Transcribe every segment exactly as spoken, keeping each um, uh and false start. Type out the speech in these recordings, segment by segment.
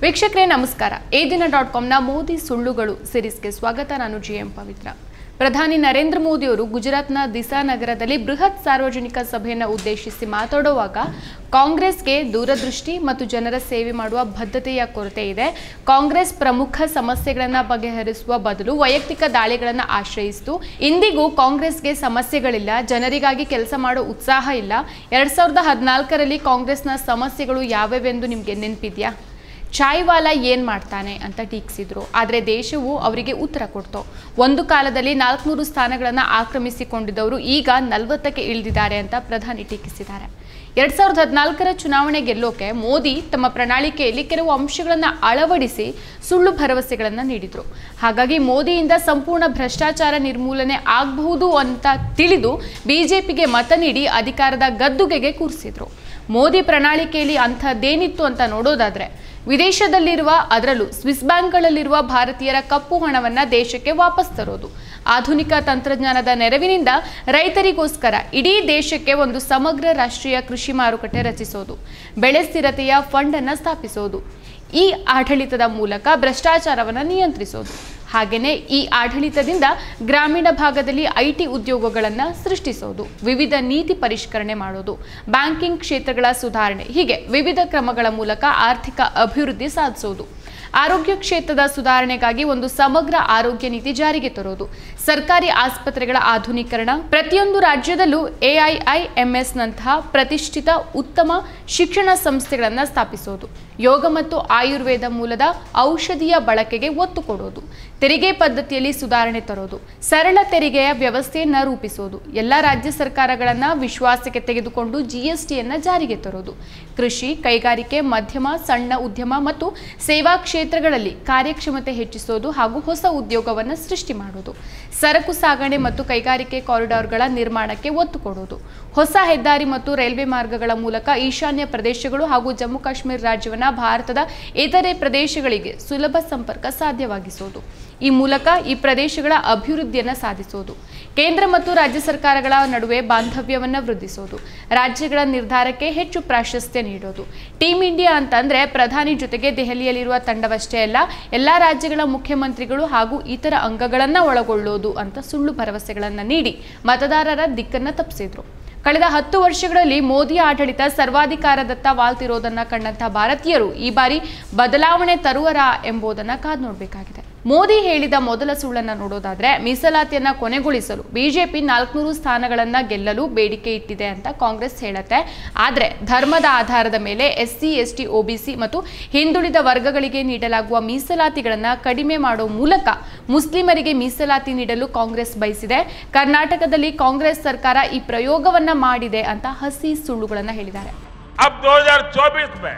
ವೀಕ್ಷಕರೇ ನಮಸ್ಕಾರ. ಎ ದಿನ ಡಾಟ್ ಕಾಮ್ನ ಮೋದಿ ಸುಳ್ಳುಗಳು ಸೀರೀಸ್ಗೆ ಸ್ವಾಗತ. ನಾನು ಜಿ ಎಂ ಪವಿತ್ರ. ಪ್ರಧಾನಿ ನರೇಂದ್ರ ಮೋದಿ ಅವರು ಗುಜರಾತ್ನ ದಿಸಾ ನಗರದಲ್ಲಿ ಬೃಹತ್ ಸಾರ್ವಜನಿಕ ಸಭೆಯನ್ನು ಉದ್ದೇಶಿಸಿ ಮಾತನಾಡುವಾಗ ಕಾಂಗ್ರೆಸ್ಗೆ ದೂರದೃಷ್ಟಿ ಮತ್ತು ಜನರ ಸೇವೆ ಮಾಡುವ ಬದ್ಧತೆಯ ಕೊರತೆ ಇದೆ. ಕಾಂಗ್ರೆಸ್ ಪ್ರಮುಖ ಸಮಸ್ಯೆಗಳನ್ನು ಬಗೆಹರಿಸುವ ಬದಲು ವೈಯಕ್ತಿಕ ದಾಳಿಗಳನ್ನು ಆಶ್ರಯಿಸಿತು. ಇಂದಿಗೂ ಕಾಂಗ್ರೆಸ್ಗೆ ಸಮಸ್ಯೆಗಳಿಲ್ಲ, ಜನರಿಗಾಗಿ ಕೆಲಸ ಮಾಡೋ ಉತ್ಸಾಹ ಇಲ್ಲ. ಎರಡ್ ಸಾವಿರದ ಹದಿನಾಲ್ಕರಲ್ಲಿ ಕಾಂಗ್ರೆಸ್ನ ಸಮಸ್ಯೆಗಳು ಯಾವ್ಯಾವೆಂದು ನಿಮಗೆ ನೆನಪಿದೆಯಾ? ಚಾಯ್ವಾಲಾ ಏನ್ ಮಾಡ್ತಾನೆ ಅಂತ ಟೀಕಿಸಿದ್ರು. ಆದರೆ ದೇಶವು ಅವರಿಗೆ ಉತ್ತರ ಕೊಡ್ತು. ಒಂದು ಕಾಲದಲ್ಲಿ ನಾಲ್ಕುನೂರು ಸ್ಥಾನಗಳನ್ನು ಆಕ್ರಮಿಸಿಕೊಂಡಿದ್ದವರು ಈಗ ನಲವತ್ತಕ್ಕೆ ಇಳಿದಿದ್ದಾರೆ ಅಂತ ಪ್ರಧಾನಿ ಟೀಕಿಸಿದ್ದಾರೆ. ಎರಡ್ ಸಾವಿರದ ಹದಿನಾಲ್ಕರ ಚುನಾವಣೆ ಗೆಲ್ಲೋಕೆ ಮೋದಿ ತಮ್ಮ ಪ್ರಣಾಳಿಕೆಯಲ್ಲಿ ಕೆಲವು ಅಂಶಗಳನ್ನು ಅಳವಡಿಸಿ ಸುಳ್ಳು ಭರವಸೆಗಳನ್ನು ನೀಡಿದ್ರು. ಹಾಗಾಗಿ ಮೋದಿಯಿಂದ ಸಂಪೂರ್ಣ ಭ್ರಷ್ಟಾಚಾರ ನಿರ್ಮೂಲನೆ ಆಗಬಹುದು ಅಂತ ತಿಳಿದು ಬಿಜೆಪಿಗೆ ಮತ ನೀಡಿ ಅಧಿಕಾರದ ಗದ್ದುಗೆಗೆ ಕೂರಿಸಿದ್ರು. ಮೋದಿ ಪ್ರಣಾಳಿಕೆಯಲ್ಲಿ ಅಂಥದ್ದೇನಿತ್ತು ಅಂತ ನೋಡೋದಾದ್ರೆ, ವಿದೇಶದಲ್ಲಿರುವ ಅದರಲ್ಲೂ ಸ್ವಿಸ್ ಬ್ಯಾಂಕ್ಗಳಲ್ಲಿರುವ ಭಾರತೀಯರ ಕಪ್ಪು ಹಣವನ್ನ ದೇಶಕ್ಕೆ ವಾಪಸ್ ತರೋದು, ಆಧುನಿಕ ತಂತ್ರಜ್ಞಾನದ ನೆರವಿನಿಂದ ರೈತರಿಗೋಸ್ಕರ ಇಡೀ ದೇಶಕ್ಕೆ ಒಂದು ಸಮಗ್ರ ರಾಷ್ಟ್ರೀಯ ಕೃಷಿ ಮಾರುಕಟ್ಟೆ ರಚಿಸೋದು, ಬೆಳೆ ಸ್ಥಿರತೆಯ ಫಂಡ್ ಅನ್ನು ಸ್ಥಾಪಿಸೋದು, ಈ ಆಡಳಿತದ ಮೂಲಕ ಭ್ರಷ್ಟಾಚಾರವನ್ನು ನಿಯಂತ್ರಿಸೋದು. ಹಾಗೆಯೇ ಈ ಆಡಳಿತದಿಂದ ಗ್ರಾಮೀಣ ಭಾಗದಲ್ಲಿ ಐಟಿ ಉದ್ಯೋಗಗಳನ್ನು ಸೃಷ್ಟಿಸೋದು, ವಿವಿಧ ನೀತಿ ಪರಿಷ್ಕರಣೆ ಮಾಡೋದು, ಬ್ಯಾಂಕಿಂಗ್ ಕ್ಷೇತ್ರಗಳ ಸುಧಾರಣೆ, ಹೀಗೆ ವಿವಿಧ ಕ್ರಮಗಳ ಮೂಲಕ ಆರ್ಥಿಕ ಅಭಿವೃದ್ಧಿ ಸಾಧಿಸೋದು, ಆರೋಗ್ಯ ಕ್ಷೇತ್ರದ ಸುಧಾರಣೆಗಾಗಿ ಒಂದು ಸಮಗ್ರ ಆರೋಗ್ಯ ನೀತಿ ಜಾರಿಗೆ ತರೋದು, ಸರ್ಕಾರಿ ಆಸ್ಪತ್ರೆಗಳ ಆಧುನೀಕರಣ, ಪ್ರತಿಯೊಂದು ರಾಜ್ಯದಲ್ಲೂ ಎಐಐಎಂಎಸ್ ನಂತಹ ಪ್ರತಿಷ್ಠಿತ ಉತ್ತಮ ಶಿಕ್ಷಣ ಸಂಸ್ಥೆಗಳನ್ನು ಸ್ಥಾಪಿಸೋದು, ಯೋಗ ಮತ್ತು ಆಯುರ್ವೇದ ಮೂಲದ ಔಷಧಿಯ ಬಳಕೆಗೆ ಒತ್ತು ಕೊಡೋದು, ತೆರಿಗೆ ಪದ್ಧತಿಯಲ್ಲಿ ಸುಧಾರಣೆ ತರೋದು, ಸರಳ ತೆರಿಗೆಯ ವ್ಯವಸ್ಥೆಯನ್ನು ರೂಪಿಸೋದು, ಎಲ್ಲ ರಾಜ್ಯ ಸರ್ಕಾರಗಳನ್ನು ವಿಶ್ವಾಸಕ್ಕೆ ತೆಗೆದುಕೊಂಡು ಜಿಎಸ್ಟಿಯನ್ನು ಜಾರಿಗೆ ತರೋದು, ಕೃಷಿ, ಕೈಗಾರಿಕೆ, ಮಧ್ಯಮ ಸಣ್ಣ ಉದ್ಯಮ ಮತ್ತು ಸೇವಾ ಕ್ಷೇತ್ರಗಳಲ್ಲಿ ಕಾರ್ಯಕ್ಷಮತೆ ಹೆಚ್ಚಿಸೋದು ಹಾಗೂ ಹೊಸ ಉದ್ಯೋಗವನ್ನು ಸೃಷ್ಟಿ ಮಾಡೋದು, ಸರಕು ಸಾಗಣೆ ಮತ್ತು ಕೈಗಾರಿಕೆ ಕಾರಿಡಾರ್ಗಳ ನಿರ್ಮಾಣಕ್ಕೆ ಒತ್ತು ಕೊಡೋದು, ಹೊಸ ಹೆದ್ದಾರಿ ಮತ್ತು ರೈಲ್ವೆ ಮಾರ್ಗಗಳ ಮೂಲಕ ಈಶಾನ್ಯ ಪ್ರದೇಶಗಳು ಹಾಗೂ ಜಮ್ಮು ಕಾಶ್ಮೀರ ರಾಜ್ಯವನ್ನು ಭಾರತದ ಇತರೆ ಪ್ರದೇಶಗಳಿಗೆ ಸುಲಭ ಸಂಪರ್ಕ ಸಾಧ್ಯವಾಗಿಸೋದು, ಈ ಮೂಲಕ ಈ ಪ್ರದೇಶಗಳ ಅಭಿವೃದ್ಧಿಯನ್ನು ಸಾಧಿಸೋದು, ಕೇಂದ್ರ ಮತ್ತು ರಾಜ್ಯ ಸರ್ಕಾರಗಳ ನಡುವೆ ಬಾಂಧವ್ಯವನ್ನು ವೃದ್ಧಿಸೋದು, ರಾಜ್ಯಗಳ ನಿರ್ಧಾರಕ್ಕೆ ಹೆಚ್ಚು ಪ್ರಾಶಸ್ತ್ಯ ನೀಡೋದು. ಟೀಮ್ ಇಂಡಿಯಾ ಅಂತಂದ್ರೆ ಪ್ರಧಾನಿ ಜೊತೆಗೆ ದೆಹಲಿಯಲ್ಲಿರುವ ತಂಡವಷ್ಟೇ ಅಲ್ಲ, ಎಲ್ಲಾ ರಾಜ್ಯಗಳ ಮುಖ್ಯಮಂತ್ರಿಗಳು ಹಾಗೂ ಇತರ ಅಂಗಗಳನ್ನ ಒಳಗೊಳ್ಳೋದು ಅಂತ ಸುಳ್ಳು ಭರವಸೆಗಳನ್ನು ನೀಡಿ ಮತದಾರರ ದಿಕ್ಕನ್ನು ತಪ್ಪಿಸಿದ್ರು. ಕಳೆದ ಹತ್ತು ವರ್ಷಗಳಲ್ಲಿ ಮೋದಿ ಆಡಳಿತ ಸರ್ವಾಧಿಕಾರದತ್ತ ವಾಲ್ತಿರೋದನ್ನ ಕಂಡಂತಹ ಭಾರತೀಯರು ಈ ಬಾರಿ ಬದಲಾವಣೆ ತರುವರಾ ಎಂಬುದನ್ನು ಕಾದು ನೋಡಬೇಕಾಗಿದೆ. ಮೋದಿ ಹೇಳಿದ ಮೊದಲ ಸುಳ್ಳನ್ನ ನೋಡೋದಾದ್ರೆ, ಮೀಸಲಾತಿಯನ್ನ ಕೊನೆಗೊಳಿಸಲು ಬಿಜೆಪಿ ನಾಲ್ಕುನೂರು ಸ್ಥಾನಗಳನ್ನ ಗೆಲ್ಲಲು ಬೇಡಿಕೆ ಇಟ್ಟಿದೆ ಅಂತ ಕಾಂಗ್ರೆಸ್ ಹೇಳುತ್ತೆ. ಆದ್ರೆ ಧರ್ಮದ ಆಧಾರದ ಮೇಲೆ ಎಸ್ಸಿ ಎಸ್ಟಿ ಒಬಿಸಿ ಮತ್ತು ಹಿಂದುಳಿದ ವರ್ಗಗಳಿಗೆ ನೀಡಲಾಗುವ ಮೀಸಲಾತಿಗಳನ್ನ ಕಡಿಮೆ ಮಾಡೋ ಮೂಲಕ ಮುಸ್ಲಿಮರಿಗೆ ಮೀಸಲಾತಿ ನೀಡಲು ಕಾಂಗ್ರೆಸ್ ಬಯಸಿದೆ. ಕರ್ನಾಟಕದಲ್ಲಿ ಕಾಂಗ್ರೆಸ್ ಸರ್ಕಾರ ಈ ಪ್ರಯೋಗವನ್ನ ಮಾಡಿದೆ ಅಂತ ಹಸಿ ಸುಳ್ಳುಗಳನ್ನ ಹೇಳಿದ್ದಾರೆ. अब दो हज़ार चौबीस में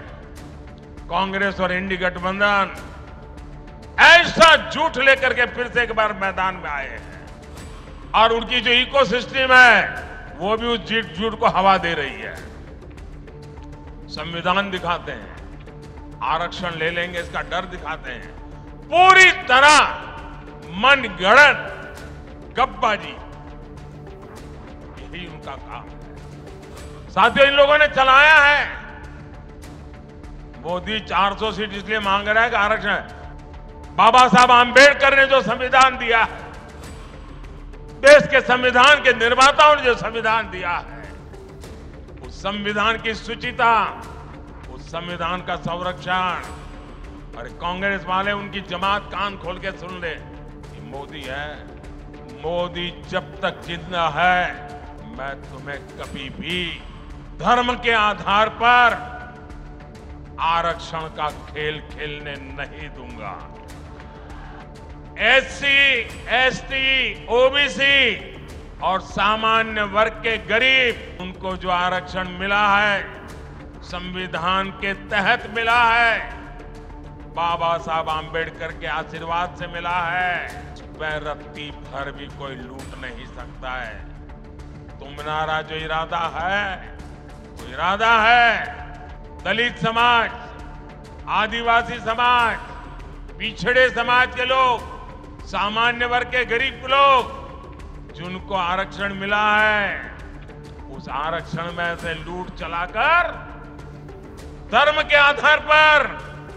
कांग्रेस और इंडी गठबंधन ऐसा झूठ लेकर के फिर से एक बार मैदान में आए हैं और उनकी जो इकोसिस्टम है वो भी उस झूठ को हवा दे रही है. संविधान दिखाते हैं, आरक्षण ले लेंगे इसका डर दिखाते हैं, पूरी तरह मनगढ़ंत गपबाजी, यही उनका काम है. साथियों, इन लोगों ने चलाया है. मोदी चार सौ सीट इसलिए मांग रहा है कि आरक्षण, बाबा साहब आंबेडकर ने जो संविधान दिया है, देश के संविधान के निर्माताओं ने जो संविधान दिया है, उस संविधान की शुचिता, उस संविधान का संरक्षण, और कांग्रेस वाले उनकी जमात कान खोल के सुन ले, कि मोदी है, मोदी जब तक जिंदा है मैं तुम्हें कभी भी धर्म के आधार पर आरक्षण का खेल खेलने नहीं दूंगा. एससी, एसटी, ओबीसी और सामान्य वर्ग के गरीब, उनको जो आरक्षण मिला है संविधान के तहत मिला है, बाबा साहब आंबेडकर के आशीर्वाद से मिला है, वह रत्ती भर भी कोई लूट नहीं सकता है. तुम्हारा जो इरादा है वो इरादा है दलित समाज, आदिवासी समाज, पिछड़े समाज के लोग, सामान्य वर्ग के गरीब लोग जिनको आरक्षण मिला है, उस आरक्षण में से लूट चलाकर धर्म के आधार पर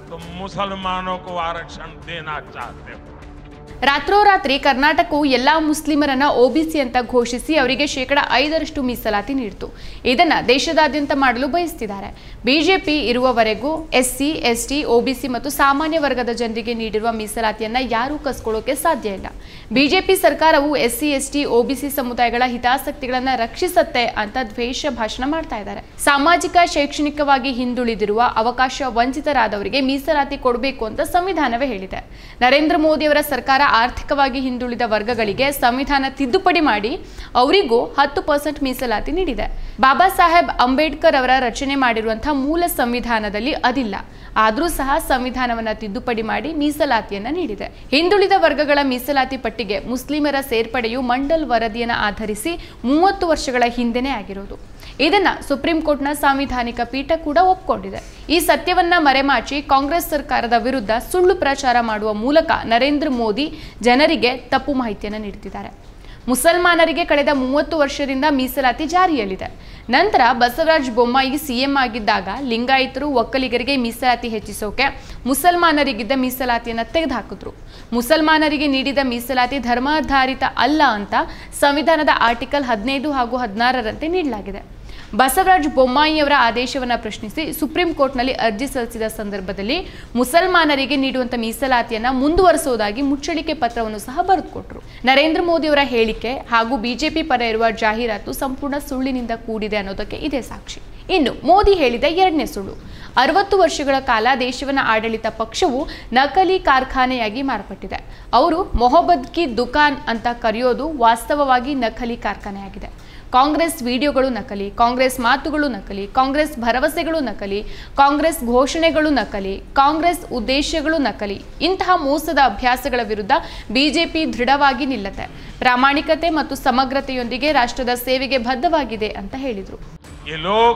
तुम मुसलमानों को आरक्षण देना चाहते हो। ರಾತ್ರೋರಾತ್ರಿ ಕರ್ನಾಟಕವು ಎಲ್ಲಾ ಮುಸ್ಲಿಮರನ್ನ ಒಬಿಸಿ ಅಂತ ಘೋಷಿಸಿ ಅವರಿಗೆ ಶೇಕಡ ಐದರಷ್ಟು ಮೀಸಲಾತಿ ನೀಡಿತು. ಇದನ್ನ ದೇಶದಾದ್ಯಂತ ಮಾಡಲು ಬಯಸುತ್ತಿದ್ದಾರೆ. ಬಿಜೆಪಿ ಇರುವವರೆಗೂ ಎಸ್ಸಿ, ಎಸ್ಟಿ, ಒಬಿಸಿ ಮತ್ತು ಸಾಮಾನ್ಯ ವರ್ಗದ ಜನರಿಗೆ ನೀಡಿರುವ ಮೀಸಲಾತಿಯನ್ನ ಯಾರೂ ಕಸ್ಕೊಳ್ಳೋಕೆ ಸಾಧ್ಯ ಇಲ್ಲ. ಬಿಜೆಪಿ ಸರ್ಕಾರವು ಎಸ್ಸಿ, ಎಸ್ಟಿ, ಒಬಿಸಿ ಸಮುದಾಯಗಳ ಹಿತಾಸಕ್ತಿಗಳನ್ನ ರಕ್ಷಿಸುತ್ತೆ ಅಂತ ದ್ವೇಷ ಭಾಷಣ ಮಾಡ್ತಾ ಇದ್ದಾರೆ. ಸಾಮಾಜಿಕ, ಶೈಕ್ಷಣಿಕವಾಗಿ ಹಿಂದುಳಿದಿರುವ, ಅವಕಾಶ ವಂಚಿತರಾದವರಿಗೆ ಮೀಸಲಾತಿ ಕೊಡಬೇಕು ಅಂತ ಸಂವಿಧಾನವೇ ಹೇಳಿದೆ. ನರೇಂದ್ರ ಮೋದಿ ಅವರ ಸರ್ಕಾರ ಆರ್ಥಿಕವಾಗಿ ಹಿಂದುಳಿದ ವರ್ಗಗಳಿಗೆ ಸಂವಿಧಾನ ತಿದ್ದುಪಡಿ ಮಾಡಿ ಅವರಿಗೂ ಹತ್ತು ಪರ್ಸೆಂಟ್ ಮೀಸಲಾತಿ ನೀಡಿದೆ. ಬಾಬಾ ಸಾಹೇಬ್ ಅಂಬೇಡ್ಕರ್ ಅವರ ರಚನೆ ಮಾಡಿರುವಂತಹ ಮೂಲ ಸಂವಿಧಾನದಲ್ಲಿ ಅದಿಲ್ಲ. ಆದರೂ ಸಹ ಸಂವಿಧಾನವನ್ನ ತಿದ್ದುಪಡಿ ಮಾಡಿ ಮೀಸಲಾತಿಯನ್ನ ನೀಡಿದೆ. ಹಿಂದುಳಿದ ವರ್ಗಗಳ ಮೀಸಲಾತಿ ಪಟ್ಟಿಗೆ ಮುಸ್ಲಿಮರ ಸೇರ್ಪಡೆಯು ಮಂಡಲ್ ವರದಿಯನ್ನು ಆಧರಿಸಿ ಮೂವತ್ತು ವರ್ಷಗಳ ಹಿಂದೆನೇ ಆಗಿರೋದು. ಇದನ್ನ ಸುಪ್ರೀಂ ಕೋರ್ಟ್ನ ಸಾಂವಿಧಾನಿಕ ಪೀಠ ಕೂಡ ಒಪ್ಪಿಕೊಂಡಿದೆ. ಈ ಸತ್ಯವನ್ನ ಮರೆಮಾಚಿ ಕಾಂಗ್ರೆಸ್ ಸರ್ಕಾರದ ವಿರುದ್ಧ ಸುಳ್ಳು ಪ್ರಚಾರ ಮಾಡುವ ಮೂಲಕ ನರೇಂದ್ರ ಮೋದಿ ಜನರಿಗೆ ತಪ್ಪು ಮಾಹಿತಿಯನ್ನು ನೀಡುತ್ತಿದ್ದಾರೆ. ಮುಸಲ್ಮಾನರಿಗೆ ಕಳೆದ ಮೂವತ್ತು ವರ್ಷದಿಂದ ಮೀಸಲಾತಿ ಜಾರಿಯಲ್ಲಿದೆ. ನಂತರ ಬಸವರಾಜ ಬೊಮ್ಮಾಯಿ ಸಿಎಂ ಆಗಿದ್ದಾಗ ಲಿಂಗಾಯತರು, ಒಕ್ಕಲಿಗರಿಗೆ ಮೀಸಲಾತಿ ಹೆಚ್ಚಿಸೋಕೆ ಮುಸಲ್ಮಾನರಿಗಿದ್ದ ಮೀಸಲಾತಿಯನ್ನು ತೆಗೆದುಹಾಕಿದ್ರು. ಮುಸಲ್ಮಾನರಿಗೆ ನೀಡಿದ ಮೀಸಲಾತಿ ಧರ್ಮಾಧಾರಿತ ಅಲ್ಲ ಅಂತ ಸಂವಿಧಾನದ ಆರ್ಟಿಕಲ್ ಹದಿನೈದು ಹಾಗೂ ಹದಿನಾರರಂತೆ ನೀಡಲಾಗಿದೆ. ಬಸವರಾಜ ಬೊಮ್ಮಾಯಿಯವರ ಆದೇಶವನ್ನು ಪ್ರಶ್ನಿಸಿ ಸುಪ್ರೀಂ ಕೋರ್ಟ್ನಲ್ಲಿ ಅರ್ಜಿ ಸಲ್ಲಿಸಿದ ಸಂದರ್ಭದಲ್ಲಿ ಮುಸಲ್ಮಾನರಿಗೆ ನೀಡುವಂತ ಮೀಸಲಾತಿಯನ್ನ ಮುಂದುವರಿಸುವುದಾಗಿ ಮುಚ್ಚಳಿಕೆ ಪತ್ರವನ್ನು ಸಹ ಬರೆದುಕೊಟ್ರು. ನರೇಂದ್ರ ಮೋದಿ ಅವರ ಹೇಳಿಕೆ ಹಾಗೂ ಬಿಜೆಪಿ ಪರ ಇರುವ ಜಾಹೀರಾತು ಸಂಪೂರ್ಣ ಸುಳ್ಳಿನಿಂದ ಕೂಡಿದೆ ಅನ್ನೋದಕ್ಕೆ ಇದೇ ಸಾಕ್ಷಿ. ಇನ್ನು ಮೋದಿ ಹೇಳಿದ ಎರಡನೇ ಸುಳ್ಳು, ಅರವತ್ತು ವರ್ಷಗಳ ಕಾಲ ದೇಶವನ್ನ ಆಡಳಿತ ಪಕ್ಷವು ನಕಲಿ ಕಾರ್ಖಾನೆಯಾಗಿ ಮಾರ್ಪಟ್ಟಿದೆ. ಅವರು ಮೊಹಬ್ಬತ್ ಕಿ ದುಕಾನ್ ಅಂತ ಕರೆಯೋದು ವಾಸ್ತವವಾಗಿ ನಕಲಿ ಕಾರ್ಖಾನೆಯಾಗಿದೆ. ಕಾಂಗ್ರೆಸ್ ವಿಡಿಯೋಗಳು ನಕಲಿ, ಕಾಂಗ್ರೆಸ್ ಮಾತುಗಳು ನಕಲಿ, ಕಾಂಗ್ರೆಸ್ ಭರವಸೆಗಳು ನಕಲಿ, ಕಾಂಗ್ರೆಸ್ ಘೋಷಣೆಗಳು ನಕಲಿ, ಕಾಂಗ್ರೆಸ್ ಉದ್ದೇಶಗಳು ನಕಲಿ. ಇಂತಹ ಮೋಸದ ಅಭ್ಯಾಸಗಳ ವಿರುದ್ಧ ಬಿಜೆಪಿ ದೃಢವಾಗಿ ನಿಲ್ಲುತ್ತೆ. ಪ್ರಾಮಾಣಿಕತೆ ಮತ್ತು ಸಮಗ್ರತೆಯೊಂದಿಗೆ ರಾಷ್ಟ್ರದ ಸೇವೆಗೆ ಬದ್ಧವಾಗಿದೆ ಅಂತ ಹೇಳಿದರು. ये लोग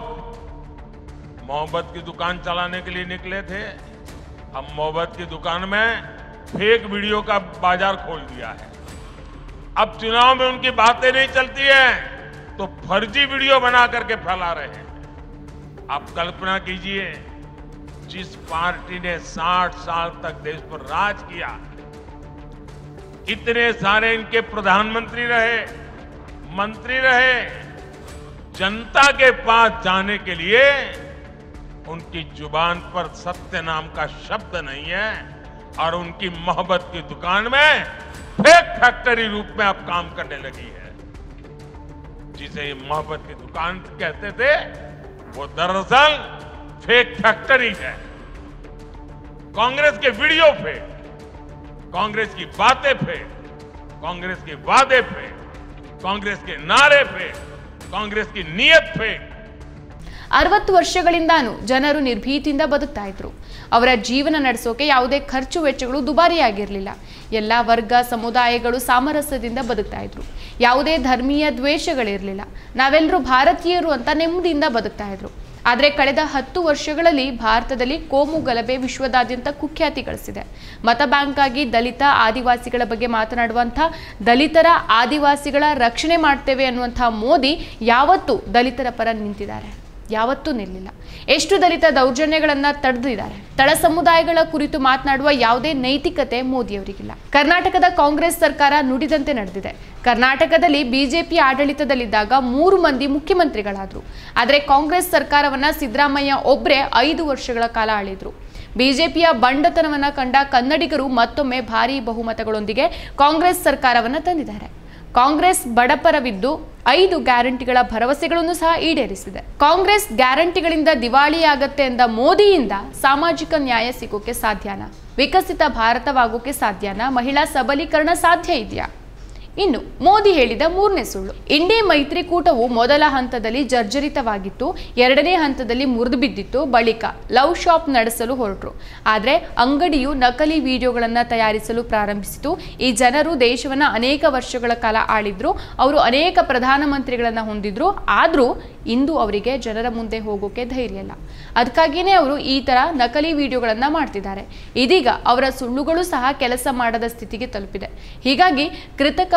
मोहब्बत की दुकान चलाने के लिए निकले थे. अब मोहब्बत की दुकान में फेक वीडियो का बाजार खोल दिया है. अब चुनाव में उनकी बातें नहीं चलती है तो फर्जी वीडियो बना करके फैला रहे हैं. आप कल्पना कीजिए, जिस पार्टी ने साठ साल तक देश पर राज किया, इतने सारे इनके प्रधानमंत्री रहे, मंत्री रहे, जनता के पास जाने के लिए उनकी जुबान पर सत्य नाम का शब्द नहीं है और उनकी मोहब्बत की दुकान में फेक फैक्ट्री रूप में अब काम करने लगी है. जिसे मोहब्बत की दुकान कहते थे वो दरअसल फेक फैक्ट्री है. कांग्रेस के वीडियो फेक, कांग्रेस की बातें फेक, कांग्रेस के वादे फेक, कांग्रेस के नारे फेक, कांग्रेस की नीयत फेक. ಅರವತ್ತು ವರ್ಷಗಳಿಂದಾನು ಜನರು ನಿರ್ಭೀತಿಯಿಂದ ಬದುಕ್ತಾ ಇದ್ರು. ಅವರ ಜೀವನ ನಡೆಸೋಕೆ ಯಾವುದೇ ಖರ್ಚು ವೆಚ್ಚಗಳು ದುಬಾರಿಯಾಗಿರಲಿಲ್ಲ. ಎಲ್ಲ ವರ್ಗ ಸಮುದಾಯಗಳು ಸಾಮರಸ್ಯದಿಂದ ಬದುಕ್ತಾ ಇದ್ರು. ಯಾವುದೇ ಧರ್ಮೀಯ ದ್ವೇಷಗಳಿರಲಿಲ್ಲ. ನಾವೆಲ್ಲರೂ ಭಾರತೀಯರು ಅಂತ ನೆಮ್ಮದಿಯಿಂದ ಬದುಕ್ತಾ ಇದ್ರು. ಆದರೆ ಕಳೆದ ಹತ್ತು ವರ್ಷಗಳಲ್ಲಿ ಭಾರತದಲ್ಲಿ ಕೋಮು ಗಲಭೆ ವಿಶ್ವದಾದ್ಯಂತ ಕುಖ್ಯಾತಿ ಗಳಿಸಿದೆ. ಮತ ಬ್ಯಾಂಕ್ ಆಗಿ ದಲಿತ ಆದಿವಾಸಿಗಳ ಬಗ್ಗೆ ಮಾತನಾಡುವಂಥ ದಲಿತರ ಆದಿವಾಸಿಗಳ ರಕ್ಷಣೆ ಮಾಡ್ತೇವೆ ಅನ್ನುವಂಥ ಮೋದಿ ಯಾವತ್ತೂ ದಲಿತರ ಪರ ನಿಂತಿದ್ದಾರೆ? ಯಾವತ್ತೂ ನಿಲ್ಲಿಲ್ಲ. ಎಷ್ಟು ದಲಿತ ದೌರ್ಜನ್ಯಗಳನ್ನ ತಡೆದಿದ್ದಾರೆ. ತಳ ಸಮುದಾಯಗಳ ಕುರಿತು ಮಾತನಾಡುವ ಯಾವುದೇ ನೈತಿಕತೆ ಮೋದಿಯವರಿಗಿಲ್ಲ. ಕರ್ನಾಟಕದ ಕಾಂಗ್ರೆಸ್ ಸರ್ಕಾರ ನುಡಿದಂತೆ ನಡೆದಿದೆ. ಕರ್ನಾಟಕದಲ್ಲಿ ಬಿಜೆಪಿ ಆಡಳಿತದಲ್ಲಿದ್ದಾಗ ಮೂರು ಮಂದಿ ಮುಖ್ಯಮಂತ್ರಿಗಳಾದ್ರು. ಆದರೆ ಕಾಂಗ್ರೆಸ್ ಸರ್ಕಾರವನ್ನ ಸಿದ್ದರಾಮಯ್ಯ ಒಬ್ಬರೇ ಐದು ವರ್ಷಗಳ ಕಾಲ ಆಳಿದ್ರು. ಬಿಜೆಪಿಯ ಬಂಡತನವನ್ನ ಕಂಡ ಕನ್ನಡಿಗರು ಮತ್ತೊಮ್ಮೆ ಭಾರೀ ಬಹುಮತಗಳೊಂದಿಗೆ ಕಾಂಗ್ರೆಸ್ ಸರ್ಕಾರವನ್ನ ತಂದಿದ್ದಾರೆ. ಕಾಂಗ್ರೆಸ್ ಬಡಪರವಿದ್ದು ಐದು ಗ್ಯಾರಂಟಿಗಳ ಭರವಸೆಗಳನ್ನು ಸಹ ಈಡೇರಿಸಿದೆ. ಕಾಂಗ್ರೆಸ್ ಗ್ಯಾರಂಟಿಗಳಿಂದ ದಿವಾಳಿಯಾಗತ್ತೆ ಎಂದ ಮೋದಿಯಿಂದ ಸಾಮಾಜಿಕ ನ್ಯಾಯ ಸಿಗೋಕೆ ಸಾಧ್ಯನಾ? ವಿಕಸಿತ ಭಾರತವಾಗೋಕೆ ಸಾಧ್ಯನಾ? ಮಹಿಳಾ ಸಬಲೀಕರಣ ಸಾಧ್ಯ ಇದೆಯಾ? ಇನ್ನು ಮೋದಿ ಹೇಳಿದ ಮೂರನೇ ಸುಳ್ಳು, ಇಂಡಿ ಮೈತ್ರಿಕೂಟವು ಮೊದಲ ಹಂತದಲ್ಲಿ ಜರ್ಜರಿತವಾಗಿತ್ತು, ಎರಡನೇ ಹಂತದಲ್ಲಿ ಮುರಿದು ಬಿದ್ದಿತ್ತು, ಬಳಿಕ ಲವ್ ಶಾಪ್ ನಡೆಸಲು ಹೊರಟರು. ಆದರೆ ಅಂಗಡಿಯು ನಕಲಿ ವಿಡಿಯೋಗಳನ್ನು ತಯಾರಿಸಲು ಪ್ರಾರಂಭಿಸಿತು. ಈ ಜನರು ದೇಶವನ್ನು ಅನೇಕ ವರ್ಷಗಳ ಕಾಲ ಆಳಿದ್ರು. ಅವರು ಅನೇಕ ಪ್ರಧಾನಮಂತ್ರಿಗಳನ್ನು ಹೊಂದಿದ್ರು. ಆದರೂ ಇಂದು ಅವರಿಗೆ ಜನರ ಮುಂದೆ ಹೋಗೋಕೆ ಧೈರ್ಯ ಇಲ್ಲ. ಅದಕ್ಕಾಗಿಯೇ ಅವರು ಈ ತರ ನಕಲಿ ವಿಡಿಯೋಗಳನ್ನು ಮಾಡ್ತಿದ್ದಾರೆ. ಇದೀಗ ಅವರ ಸುಳ್ಳುಗಳು ಸಹ ಕೆಲಸ ಮಾಡದ ಸ್ಥಿತಿಗೆ ತಲುಪಿದೆ. ಹೀಗಾಗಿ ಕೃತಕ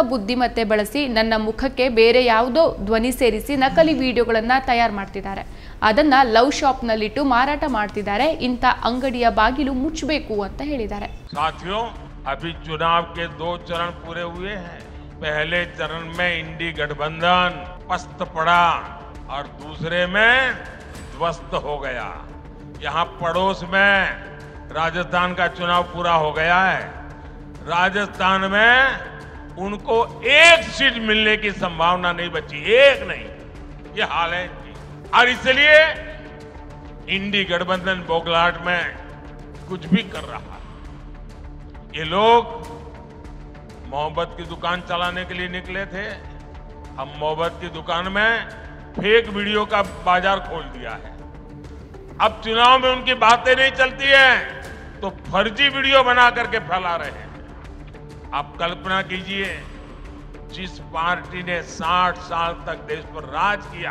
ಬುದ್ಧಿಮತ್ತೆ ಬಳಸಿ ನನ್ನ ಮುಖಕ್ಕೆ ಬೇರೆ ಯಾವುದೋ ಧ್ವನಿ ಸೇರಿಸಿ ನಕಲಿ ವಿಡಿಯೋಗಳನ್ನು ತಯಾರು ಮಾಡ್ತಿದ್ದಾರೆ. ಅದನ್ನ ಲವ್ ಶಾಪ್ನಲ್ಲಿಟ್ಟು ಮಾರಾಟ ಮಾಡ್ತಿದ್ದಾರೆ. ಇಂಥ ಅಂಗಡಿಯ ಬಾಗಿಲು ಮುಚ್ಚಬೇಕು ಅಂತ ಹೇಳಿದ್ದಾರೆ. साथियों, अभी चुनाव के दो चरण पूरे हुए हैं. पहले चरण में इंडी गठबंधन पस्त पड़ा और दूसरे में ध्वस्त हो गया. यहाँ पड़ोस में राजस्थान का चुनाव पूरा हो गया है. राजस्थान में उनको एक सीट मिलने की संभावना नहीं बची, एक नहीं. ये हाल है और इसलिए इंडी गठबंधन बोगलाट में कुछ भी कर रहा है. ये लोग मोहब्बत की दुकान चलाने के लिए निकले थे. हम मोहब्बत की दुकान में फेक वीडियो का बाजार खोल दिया है. अब चुनाव में उनकी बातें नहीं चलती है तो फर्जी वीडियो बना करके फैला रहे हैं. आप कल्पना कीजिए, जिस पार्टी ने साठ साल तक देश पर राज किया,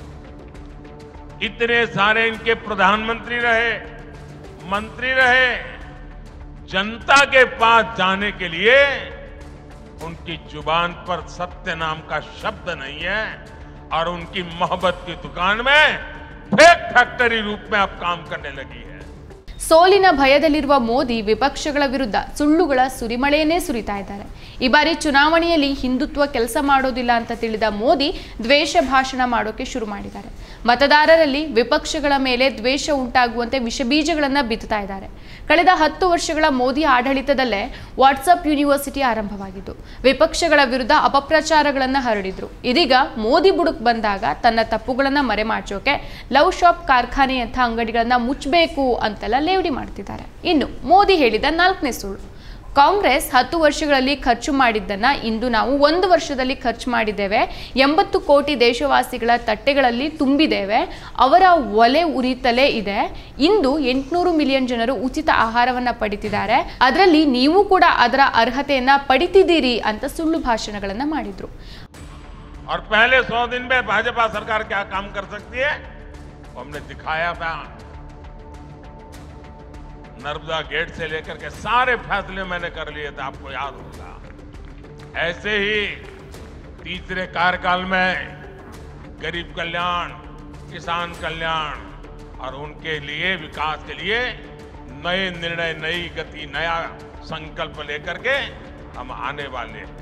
इतने सारे इनके प्रधानमंत्री रहे, मंत्री रहे, जनता के पास जाने के लिए उनकी जुबान पर सत्य नाम का शब्द नहीं है और उनकी मोहब्बत की दुकान में फेक फैक्टरी रूप में अब काम करने लगी है. ಸೋಲಿನ ಭಯದಲ್ಲಿರುವ ಮೋದಿ ವಿಪಕ್ಷಗಳ ವಿರುದ್ಧ ಸುಳ್ಳುಗಳ ಸುರಿಮಳೆಯನ್ನೇ ಸುರಿತಾ ಇದ್ದಾರೆ. ಈ ಬಾರಿ ಚುನಾವಣೆಯಲ್ಲಿ ಹಿಂದುತ್ವ ಕೆಲಸ ಮಾಡೋದಿಲ್ಲ ಅಂತ ತಿಳಿದ ಮೋದಿ ದ್ವೇಷ ಭಾಷಣ ಮಾಡೋಕೆ ಶುರು ಮಾಡಿದ್ದಾರೆ. ಮತದಾರರಲ್ಲಿ ವಿಪಕ್ಷಗಳ ಮೇಲೆ ದ್ವೇಷ ಉಂಟಾಗುವಂತೆ ವಿಷಬೀಜಗಳನ್ನು ಬಿತ್ತುತ್ತಾ ಇದ್ದಾರೆ. ಕಳೆದ ಹತ್ತು ವರ್ಷಗಳ ಮೋದಿ ಆಡಳಿತದಲ್ಲೇ ವಾಟ್ಸಪ್ ಯೂನಿವರ್ಸಿಟಿ ಆರಂಭವಾಗಿದ್ದು ವಿಪಕ್ಷಗಳ ವಿರುದ್ಧ ಅಪಪ್ರಚಾರಗಳನ್ನು ಹರಡಿದ್ರು. ಇದೀಗ ಮೋದಿ ಬುಡಕ್ ಬಂದಾಗ ತನ್ನ ತಪ್ಪುಗಳನ್ನು ಮರೆಮಾಚೋಕೆ ಲವ್ ಶಾಪ್ ಕಾರ್ಖಾನೆಯಂಥ ಅಂಗಡಿಗಳನ್ನು ಮುಚ್ಚಬೇಕು ಅಂತೆಲ್ಲ ಲೇವಡಿ ಮಾಡ್ತಿದ್ದಾರೆ. ಇನ್ನು ಮೋದಿ ಹೇಳಿದ ನಾಲ್ಕನೇ ಸುಳ್ಳು, ಕಾಂಗ್ರೆಸ್ ಹತ್ತು ವರ್ಷಗಳಲ್ಲಿ ಖರ್ಚು ಮಾಡಿದ್ದನ್ನ ಇಂದು ನಾವು ಒಂದು ವರ್ಷದಲ್ಲಿ ಖರ್ಚು ಮಾಡಿದ್ದೇವೆ. ಎಂಬತ್ತು ಕೋಟಿ ದೇಶವಾಸಿಗಳ ತಟ್ಟೆಗಳಲ್ಲಿ ತುಂಬಿದ್ದೇವೆ. ಅವರ ಒಲೆ ಉರಿತಲೇ ಇದೆ. ಇಂದು ಎಂಟುನೂರು ಮಿಲಿಯನ್ ಜನರು ಉಚಿತ ಆಹಾರವನ್ನ ಪಡಿತಿದ್ದಾರೆ. ಅದರಲ್ಲಿ ನೀವು ಕೂಡ ಅದರ ಅರ್ಹತೆಯನ್ನ ಪಡಿತಿದ್ದೀರಿ ಅಂತ ಸುಳ್ಳು ಭಾಷಣಗಳನ್ನ ಮಾಡಿದ್ರು. और पहले सौ दिन में भाजपा सरकार क्या काम कर सकती है हमने दिखाया था. नर्मदा गेट से लेकर के सारे फैसले मैंने कर लिए थे, आपको याद होगा. ऐसे ही तीसरे कार्यकाल में गरीब कल्याण, किसान कल्याण और उनके लिए विकास के लिए नए निर्णय, नई गति, नया संकल्प लेकर के हम आने वाले हैं.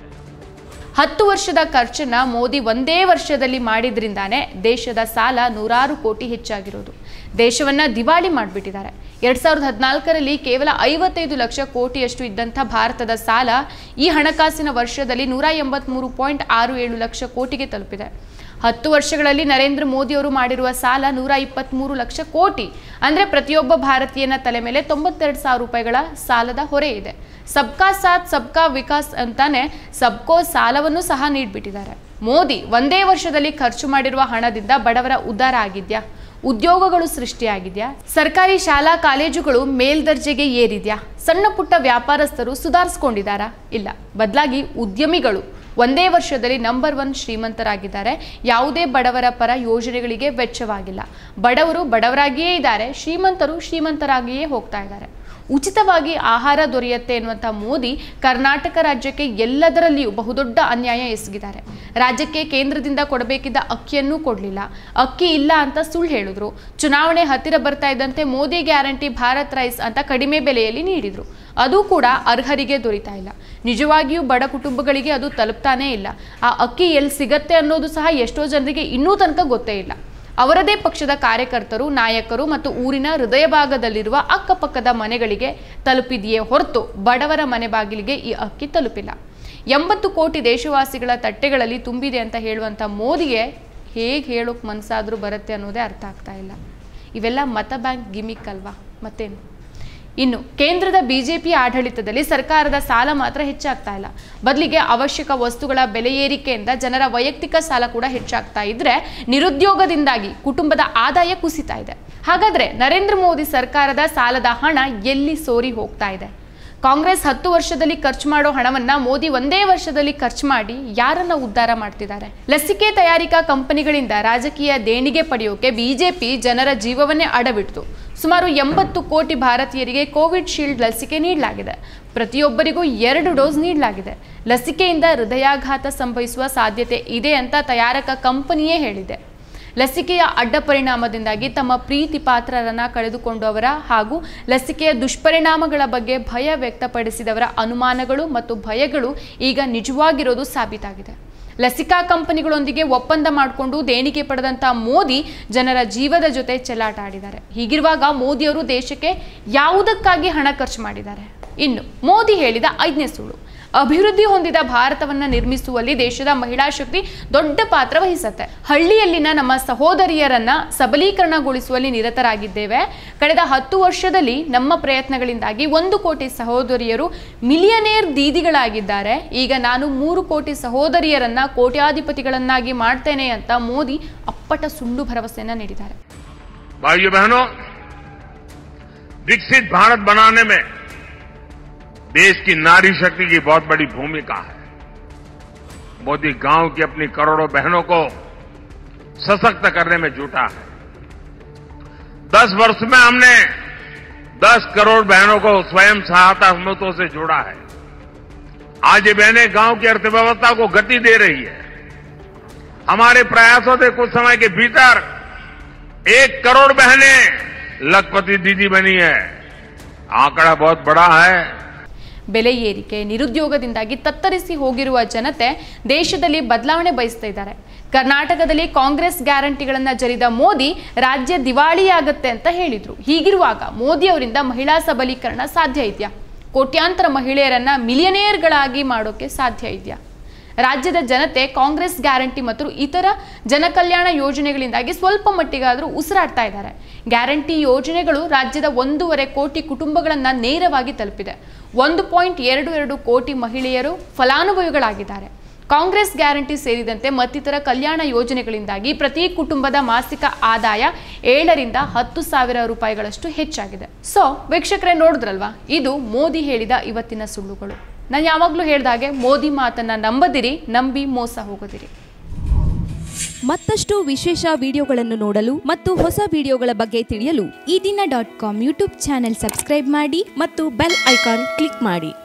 ಹತ್ತು ವರ್ಷದ ಖರ್ಚನ್ನ ಮೋದಿ ಒಂದೇ ವರ್ಷದಲ್ಲಿ ಮಾಡಿದ್ರಿಂದಾನೇ ದೇಶದ ಸಾಲ ನೂರಾರು ಕೋಟಿ ಹೆಚ್ಚಾಗಿರೋದು. ದೇಶವನ್ನ ದಿವಾಳಿ ಮಾಡಿಬಿಟ್ಟಿದ್ದಾರೆ. ಎರಡ್ ಸಾವಿರದ ಹದಿನಾಲ್ಕರಲ್ಲಿ ಕೇವಲ ಐವತ್ತೈದು ಲಕ್ಷ ಕೋಟಿಯಷ್ಟು ಇದ್ದಂಥ ಭಾರತದ ಸಾಲ ಈ ಹಣಕಾಸಿನ ವರ್ಷದಲ್ಲಿ ನೂರ ಎಂಬತ್ಮೂರು ಪಾಯಿಂಟ್ ಆರು ಏಳು ಲಕ್ಷ ಕೋಟಿಗೆ ತಲುಪಿದೆ. ಹತ್ತು ವರ್ಷಗಳಲ್ಲಿ ನರೇಂದ್ರ ಮೋದಿ ಅವರು ಮಾಡಿರುವ ಸಾಲ ನೂರ ಇಪ್ಪತ್ಮೂರು ಲಕ್ಷ ಕೋಟಿ. ಅಂದ್ರೆ ಪ್ರತಿಯೊಬ್ಬ ಭಾರತೀಯನ ತಲೆ ಮೇಲೆ ತೊಂಬತ್ತೆರಡು ಸಾವಿರ ರೂಪಾಯಿಗಳ ಸಾಲದ ಹೊರೆ ಇದೆ. ಸಬ್ಕಾ ಸಾಥ್ ಸಬ್ಕಾ ವಿಕಾಸ್ ಅಂತಾನೆ ಸಬ್ಕೋ ಸಾಲವನ್ನು ಸಹ ನೀಡ್ಬಿಟ್ಟಿದ್ದಾರೆ. ಮೋದಿ ಒಂದೇ ವರ್ಷದಲ್ಲಿ ಖರ್ಚು ಮಾಡಿರುವ ಹಣದಿಂದ ಬಡವರ ಉದ್ಧಾರ ಆಗಿದ್ಯಾ? ಉದ್ಯೋಗಗಳು ಸೃಷ್ಟಿಯಾಗಿದ್ಯಾ? ಸರ್ಕಾರಿ ಶಾಲಾ ಕಾಲೇಜುಗಳು ಮೇಲ್ದರ್ಜೆಗೆ ಏರಿದ್ಯಾ? ಸಣ್ಣ ಪುಟ್ಟ ವ್ಯಾಪಾರಸ್ಥರು ಸುಧಾರಿಸಿಕೊಂಡಿದ್ದಾರಾ? ಇಲ್ಲ. ಬದಲಾಗಿ ಉದ್ಯಮಿಗಳು ಒಂದೇ ವರ್ಷದಲ್ಲಿ ನಂಬರ್ ಒನ್ ಶ್ರೀಮಂತರಾಗಿದ್ದಾರೆ. ಯಾವುದೇ ಬಡವರ ಪರ ಯೋಜನೆಗಳಿಗೆ ವೆಚ್ಚವಾಗಿಲ್ಲ. ಬಡವರು ಬಡವರಾಗಿಯೇ ಇದ್ದಾರೆ, ಶ್ರೀಮಂತರು ಶ್ರೀಮಂತರಾಗಿಯೇ ಹೋಗ್ತಾ ಇದ್ದಾರೆ. ಉಚಿತವಾಗಿ ಆಹಾರ ದೊರೆಯುತ್ತೆ ಎನ್ನುವಂಥ ಮೋದಿ ಕರ್ನಾಟಕ ರಾಜ್ಯಕ್ಕೆ ಎಲ್ಲದರಲ್ಲಿಯೂ ಬಹುದೊಡ್ಡ ಅನ್ಯಾಯ ಎಸಗಿದ್ದಾರೆ. ರಾಜ್ಯಕ್ಕೆ ಕೇಂದ್ರದಿಂದ ಕೊಡಬೇಕಿದ್ದ ಅಕ್ಕಿಯನ್ನೂ ಕೊಡಲಿಲ್ಲ. ಅಕ್ಕಿ ಇಲ್ಲ ಅಂತ ಸುಳ್ಳು ಹೇಳಿದ್ರು. ಚುನಾವಣೆ ಹತ್ತಿರ ಬರ್ತಾ ಇದ್ದಂತೆ ಮೋದಿ ಗ್ಯಾರಂಟಿ ಭಾರತ್ ರೈಸ್ ಅಂತ ಕಡಿಮೆ ಬೆಲೆಯಲ್ಲಿ ನೀಡಿದ್ರು. ಅದು ಕೂಡ ಅರ್ಹರಿಗೆ ದೊರೀತಾ ಇಲ್ಲ. ನಿಜವಾಗಿಯೂ ಬಡ ಕುಟುಂಬಗಳಿಗೆ ಅದು ತಲುಪ್ತಾನೇ ಇಲ್ಲ. ಆ ಅಕ್ಕಿ ಎಲ್ಲಿ ಸಿಗತ್ತೆ ಅನ್ನೋದು ಸಹ ಎಷ್ಟೋ ಜನರಿಗೆ ಇನ್ನೂ ತನಕ ಗೊತ್ತೇ ಇಲ್ಲ. ಅವರದೇ ಪಕ್ಷದ ಕಾರ್ಯಕರ್ತರು, ನಾಯಕರು ಮತ್ತು ಊರಿನ ಹೃದಯ ಭಾಗದಲ್ಲಿರುವ ಅಕ್ಕಪಕ್ಕದ ಮನೆಗಳಿಗೆ ತಲುಪಿದೆಯೇ ಹೊರತು ಬಡವರ ಮನೆ ಬಾಗಿಲಿಗೆ ಈ ಅಕ್ಕಿ ತಲುಪಿಲ್ಲ. ಎಂಬತ್ತು ಕೋಟಿ ದೇಶವಾಸಿಗಳ ತಟ್ಟೆಗಳಲ್ಲಿ ತುಂಬಿದೆ ಅಂತ ಹೇಳುವಂಥ ಮೋದಿಗೆ ಹೇಗೆ ಹೇಳೋಕೆ ಮನಸ್ಸಾದ್ರೂ ಬರುತ್ತೆ ಅನ್ನೋದೇ ಅರ್ಥ ಆಗ್ತಾ ಇಲ್ಲ. ಇವೆಲ್ಲ ಮತ ಬ್ಯಾಂಕ್ ಗಿಮಿಕ್ ಅಲ್ವಾ, ಮತ್ತೇನು? ಇನ್ನು ಕೇಂದ್ರದ ಬಿಜೆಪಿ ಆಡಳಿತದಲ್ಲಿ ಸರ್ಕಾರದ ಸಾಲ ಮಾತ್ರ ಹೆಚ್ಚಾಗ್ತಾ ಇಲ್ಲ. ಬದಲಿಗೆ ಅವಶ್ಯಕ ವಸ್ತುಗಳ ಬೆಲೆ ಏರಿಕೆಯಿಂದ ಜನರ ವೈಯಕ್ತಿಕ ಸಾಲ ಕೂಡ ಹೆಚ್ಚಾಗ್ತಾ ಇದ್ರೆ ನಿರುದ್ಯೋಗದಿಂದಾಗಿ ಕುಟುಂಬದ ಆದಾಯ ಕುಸಿತಾ ಇದೆ. ಹಾಗಾದ್ರೆ ನರೇಂದ್ರ ಮೋದಿ ಸರ್ಕಾರದ ಸಾಲದ ಹಣ ಎಲ್ಲಿ ಸೋರಿ ಹೋಗ್ತಾ ಇದೆ? ಕಾಂಗ್ರೆಸ್ ಹತ್ತು ವರ್ಷದಲ್ಲಿ ಖರ್ಚು ಮಾಡೋ ಹಣವನ್ನ ಮೋದಿ ಒಂದೇ ವರ್ಷದಲ್ಲಿ ಖರ್ಚು ಮಾಡಿ ಯಾರನ್ನ ಉದ್ಧಾರ ಮಾಡ್ತಿದ್ದಾರೆ? ಲಸಿಕೆ ತಯಾರಿಕಾ ಕಂಪನಿಗಳಿಂದ ರಾಜಕೀಯ ದೇಣಿಗೆ ಪಡೆಯೋಕೆ ಬಿಜೆಪಿ ಜನರ ಜೀವವನ್ನೇ ಅಡವಿಡ್ತು. ಸುಮಾರು ಎಂಬತ್ತು ಕೋಟಿ ಭಾರತೀಯರಿಗೆ ಕೋವಿಡ್ ಶೀಲ್ಡ್ ಲಸಿಕೆ ನೀಡಲಾಗಿದೆ. ಪ್ರತಿಯೊಬ್ಬರಿಗೂ ಎರಡು ಡೋಸ್ ನೀಡಲಾಗಿದೆ. ಲಸಿಕೆಯಿಂದ ಹೃದಯಾಘಾತ ಸಂಭವಿಸುವ ಸಾಧ್ಯತೆ ಇದೆ ಅಂತ ತಯಾರಕ ಕಂಪನಿಯೇ ಹೇಳಿದೆ. ಲಸಿಕೆಯ ಅಡ್ಡ ಪರಿಣಾಮದಿಂದಾಗಿ ತಮ್ಮ ಪ್ರೀತಿ ಪಾತ್ರರನ್ನ ಕಳೆದುಕೊಂಡವರ ಹಾಗೂ ಲಸಿಕೆಯ ದುಷ್ಪರಿಣಾಮಗಳ ಬಗ್ಗೆ ಭಯ ವ್ಯಕ್ತಪಡಿಸಿದವರ ಅನುಮಾನಗಳು ಮತ್ತು ಭಯಗಳು ಈಗ ನಿಜವಾಗಿರೋದು ಸಾಬೀತಾಗಿದೆ. ಲಸಿಕಾ ಕಂಪನಿಗಳೊಂದಿಗೆ ಒಪ್ಪಂದ ಮಾಡಿಕೊಂಡು ದೇಣಿಗೆ ಪಡೆದಂತ ಮೋದಿ ಜನರ ಜೀವದ ಜೊತೆ ಚೆಲ್ಲಾಟ ಆಡಿದ್ದಾರೆ. ಹೀಗಿರುವಾಗ ಮೋದಿಯವರು ದೇಶಕ್ಕೆ ಯಾವುದಕ್ಕಾಗಿ ಹಣ ಖರ್ಚು ಮಾಡಿದ್ದಾರೆ? ಇನ್ನು ಮೋದಿ ಹೇಳಿದ ಐದನೇ ಸುಳ್ಳು, ಅಭಿವೃದ್ಧಿ ಹೊಂದಿದ ಭಾರತವನ್ನ ನಿರ್ಮಿಸುವಲ್ಲಿ ದೇಶದ ಮಹಿಳಾ ಶಕ್ತಿ ದೊಡ್ಡ ಪಾತ್ರ ವಹಿಸುತ್ತೆ. ಹಳ್ಳಿಯಲ್ಲಿನ ನಮ್ಮ ಸಹೋದರಿಯರನ್ನ ಸಬಲೀಕರಣಗೊಳಿಸುವಲ್ಲಿ ನಿರತರಾಗಿದ್ದೇವೆ. ಕಳೆದ ಹತ್ತು ವರ್ಷದಲ್ಲಿ ನಮ್ಮ ಪ್ರಯತ್ನಗಳಿಂದಾಗಿ ಒಂದು ಕೋಟಿ ಸಹೋದರಿಯರು ಮಿಲಿಯನೇರ್ ದೀದಿಗಳಾಗಿದ್ದಾರೆ. ಈಗ ನಾನು ಮೂರು ಕೋಟಿ ಸಹೋದರಿಯರನ್ನ ಕೋಟ್ಯಾಧಿಪತಿಗಳನ್ನಾಗಿ ಮಾಡ್ತೇನೆ ಅಂತ ಮೋದಿ ಅಪ್ಪಟ ಸುಳ್ಳು ಭರವಸೆಯನ್ನ ನೀಡಿದ್ದಾರೆ. भाइयों बहनों, विकसित भारत बनाने में देश की नारी शक्ति की बहुत बड़ी भूमिका है. मोदी गांव की अपनी करोड़ों बहनों को सशक्त करने में जुटा है. दस वर्ष में हमने दस करोड़ बहनों को स्वयं सहायता समूहों से जोड़ा है. आज ये बहनें गांव की अर्थव्यवस्था को गति दे रही है. हमारे प्रयासों से कुछ समय के भीतर एक करोड़ बहनें लखपति दीदी बनी है. आंकड़ा बहुत बड़ा है. ಬೆಲೆ ಏರಿಕೆ, ನಿರುದ್ಯೋಗದಿಂದಾಗಿ ತತ್ತರಿಸಿ ಹೋಗಿರುವ ಜನತೆ ದೇಶದಲ್ಲಿ ಬದಲಾವಣೆ ಬಯಸ್ತಾ ಇದ್ದಾರೆ. ಕರ್ನಾಟಕದಲ್ಲಿ ಕಾಂಗ್ರೆಸ್ ಗ್ಯಾರಂಟಿಗಳನ್ನ ಜರಿದ ಮೋದಿ ರಾಜ್ಯ ದಿವಾಳಿಯಾಗುತ್ತೆ ಅಂತ ಹೇಳಿದ್ರು. ಹೀಗಿರುವಾಗ ಮೋದಿ ಅವರಿಂದ ಮಹಿಳಾ ಸಬಲೀಕರಣ ಸಾಧ್ಯ ಇದೆಯಾ? ಕೋಟ್ಯಾಂತರ ಮಹಿಳೆಯರನ್ನ ಮಿಲಿಯನೇರ್ಗಳಾಗಿ ಮಾಡೋಕೆ ಸಾಧ್ಯ ಇದೆಯಾ? ರಾಜ್ಯದ ಜನತೆ ಕಾಂಗ್ರೆಸ್ ಗ್ಯಾರಂಟಿ ಮತ್ತು ಇತರ ಜನಕಲ್ಯಾಣ ಯೋಜನೆಗಳಿಂದಾಗಿ ಸ್ವಲ್ಪ ಮಟ್ಟಿಗಾದರೂ ಉಸಿರಾಡ್ತಾ ಇದ್ದಾರೆ. ಗ್ಯಾರಂಟಿ ಯೋಜನೆಗಳು ರಾಜ್ಯದ ಒಂದೂವರೆ ಕೋಟಿ ಕುಟುಂಬಗಳನ್ನ ನೇರವಾಗಿ ತಲುಪಿದೆ. ಒಂದು ಪಾಯಿಂಟ್ ಎರಡು ಎರಡು ಕೋಟಿ ಮಹಿಳೆಯರು ಫಲಾನುಭವಿಗಳಾಗಿದ್ದಾರೆ. ಕಾಂಗ್ರೆಸ್ ಗ್ಯಾರಂಟಿ ಸೇರಿದಂತೆ ಮತ್ತಿತರ ಕಲ್ಯಾಣ ಯೋಜನೆಗಳಿಂದಾಗಿ ಪ್ರತಿ ಕುಟುಂಬದ ಮಾಸಿಕ ಆದಾಯ ಏಳರಿಂದ ಹತ್ತು ಸಾವಿರ ರೂಪಾಯಿಗಳಷ್ಟು ಹೆಚ್ಚಾಗಿದೆ. ಸೊ ವೀಕ್ಷಕರೇ, ನೋಡಿದ್ರಲ್ವಾ, ಇದು ಮೋದಿ ಹೇಳಿದ ಇವತ್ತಿನ ಸುಳ್ಳುಗಳು. ನಾನು ಯಾವಾಗಲೂ ಹೇಳಿದಾಗೆ ಮೋದಿ ಮಾತನ್ನ ನಂಬದಿರಿ, ನಂಬಿ ಮೋಸ ಹೋಗೋದಿರಿ. ಮತ್ತಷ್ಟು ವಿಶೇಷ ವಿಡಿಯೋಗಳನ್ನು ನೋಡಲು ಮತ್ತು ಹೊಸ ವಿಡಿಯೋಗಳ ಬಗ್ಗೆ ತಿಳಿಯಲು Eedina dot com YouTube channel subscribe ಮಾಡಿ ಮತ್ತು ಬೆಲ್ ಐಕಾನ್ ಕ್ಲಿಕ್ ಮಾಡಿ.